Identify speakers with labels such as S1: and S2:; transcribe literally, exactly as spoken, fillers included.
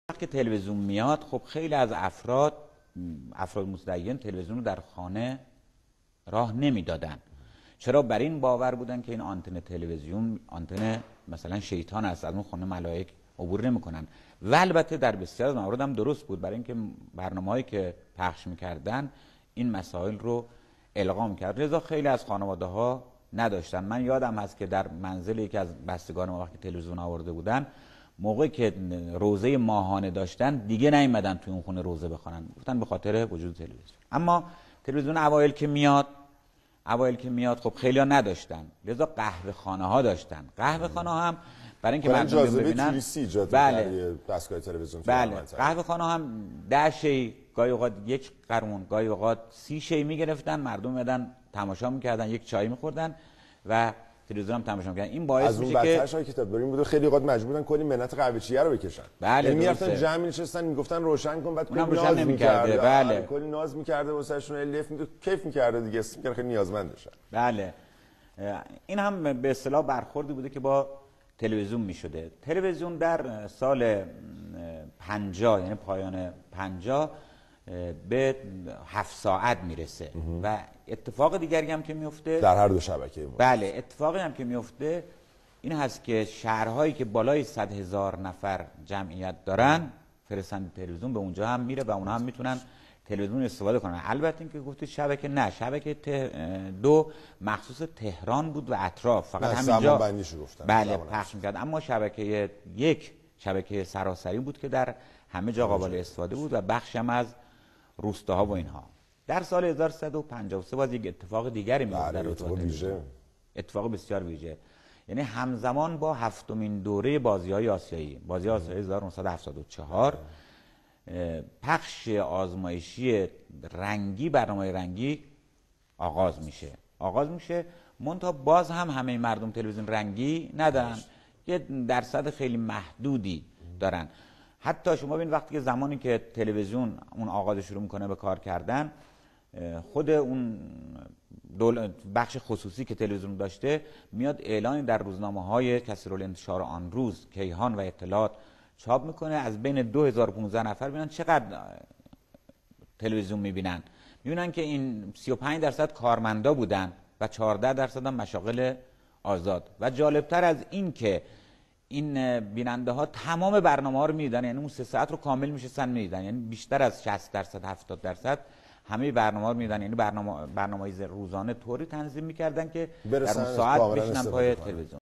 S1: وقتی که تلویزیون میاد خب خیلی از افراد افراد متدین تلویزیون رو در خانه راه نمیدادن. چرا؟ بر این باور بودن که این آنتن تلویزیون آنتن مثلا شیطان است، از اون خانه ملائک عبور نمیکنن. و البته در بسیار از موارد هم درست بود، برای اینکه برنامه‌هایی که پخش میکردن این مسائل رو القا میکرد. لذا خیلی از خانواده ها نداشتن. من یادم هست که در منزل یکی از بستگان ما وقتی تلویزیون آورده بودن، موقعی که روزه ماهانه داشتن دیگه نیومدن توی اون خونه روزه بخونن، گفتن به خاطر وجود تلویزیون. اما تلویزیون اوایل که میاد اوایل که میاد خب خیلی‌ها نداشتن، لذا قهوه خانه ها داشتن. قهوه خانه ها هم برای اینکه مردم ببینن
S2: توریستی ایجاد
S1: بله
S2: دستگاه تلویزیون
S1: بله قهوه خانه هم ده شی، گاهی اوقات یک قرون، گاهی اوقات سی شی میگرفتن، مردم میادن تماشا میکردن، یک چای میخوردن و تلویزیون هم تماشا میکردن. این باعث
S2: از اون
S1: میشه که
S2: بدترش های کتاب بریم بود خیلی اوقات مجبور بودن کلی منت قهوه چیه رو بکشن.
S1: بله
S2: میرفتن جمع می‌نشستن میگفتن روشن کن، بعد کلی
S1: روشن نمی‌کرده. بله
S2: کلی ناز می‌کرده واسهشون، الیف می‌داد، کیف می‌کرده دیگه، اسم خیلی نیازمندشن.
S1: بله این هم به اصطلاح برخوردی بوده که با تلویزیون میشده. تلویزیون در سال پنجاه یعنی پایان پنجاه به هفت ساعت میرسه و اتفاق دیگری هم که میفته
S2: در هر دو شبکه ما.
S1: بله اتفاقی هم که میفته این هست که شهرهایی که بالای صد هزار نفر جمعیت دارن فرستنده تلویزیون به اونجا هم میره و اونها هم میتونن تلویزیون استفاده کنن. البته اینکه گفتید شبکه نه، شبکه ته دو مخصوص تهران بود و اطراف، فقط همینجا بله پخش میکرد. اما شبکه یک شبکه سراسری بود که در همه جا قابل استفاده بود و بخشی هم از روستاها و اینها. در سال هزار و سیصد و پنجاه و سه باز یک اتفاق دیگری میفته در
S2: اتفاق ویژه،
S1: اتفاق بسیار ویژه، یعنی همزمان با هفتمین دوره بازی‌های آسیایی، بازی آسیایی هزار و نهصد و هفتاد و چهار، پخش آزمایشی رنگی، برنامه رنگی آغاز میشه آغاز میشه منتها باز هم همه مردم تلویزیون رنگی ندارن، یه درصد خیلی محدودی دارن. حتی شما ببین وقتی که زمانی که تلویزیون اون آغاز شروع میکنه به کار کردن، خود اون دول بخش خصوصی که تلویزیون داشته میاد اعلانی در روزنامه‌های کثیرالانتشار آن روز، کیهان و اطلاعات چاپ میکنه. از بین دو هزار و پانصد نفر ببینن چقدر تلویزیون میبینن، میبینن که این سی و پنج درصد کارمندا بودن و چهارده درصد هم مشاغل آزاد. و جالبتر از این که این بیننده ها تمام برنامه ها رو میدیدن، یعنی اون سه ساعت رو کامل میشستن میدیدن، یعنی بیشتر از شصت درصد هفتاد درصد همه برنامه ها رو میدیدن. یعنی برنامه برنامه‌ای روزانه طوری تنظیم میکردن که در اون ساعت بشینن پای تلویزیون.